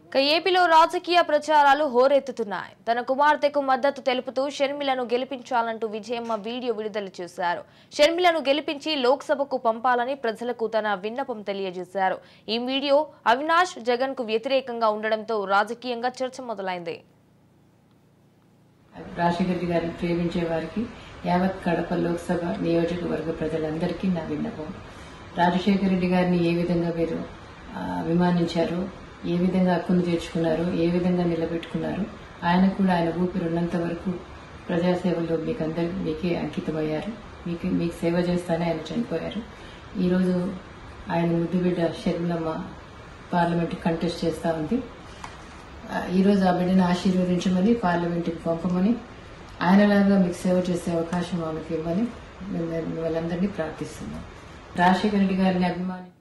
ఏపీలో రాజకీయ ప్రచారాలు హోరెత్తుతున్నాయి. తన కుమార్తెకు మద్దతు తెలుపుతూ షర్మిలను గెలిపించాలంటూ విజయమ్మ వీడియో విడుదల చేశారు. షర్మిలను గెలిపించి లోక్సభకు పంపాలని ప్రజలకు తన విన్నపం తెలియజేశారు. ఈ వీడియో అవినాష్ జగన్ కు వ్యతిరేకంగా ఉండడంతో రాజకీయంగా చర్చ మొదలైంది. రాజశేఖర రెడ్డి గారిని ప్రేమించే వారికి యావత్ కడప లోక్సభ నియోజకవర్గ ప్రజలందరికీ నా విన్నపం. రాజశేఖర రెడ్డి గారిని ఏ విధంగా మీరు అభిమానించారు, ఏ విధంగా హక్కును తీర్చుకున్నారు, ఏ విధంగా నిలబెట్టుకున్నారు, ఆయన కూడా ఆయన ఊపిరి ఉన్నంత వరకు ప్రజాసేవలో మీకే అంకితమయ్యారు. మీకు సేవ చేస్తానే ఆయన చనిపోయారు. ఈరోజు ఆయన ముద్దుబిడ్డ షర్మిలమ్మ పార్లమెంట్ కంటెస్ట్ చేస్తా ఉంది. ఈరోజు ఆ బిడ్డను ఆశీర్వదించమని, పార్లమెంట్కి పంపమని, ఆయనలాగా మీకు సేవ చేసే అవకాశం ఆమెకు ఇవ్వమని వాళ్ళందరినీ ప్రార్థిస్తున్నాం. రాజశేఖర రెడ్డి గారిని అభిమాని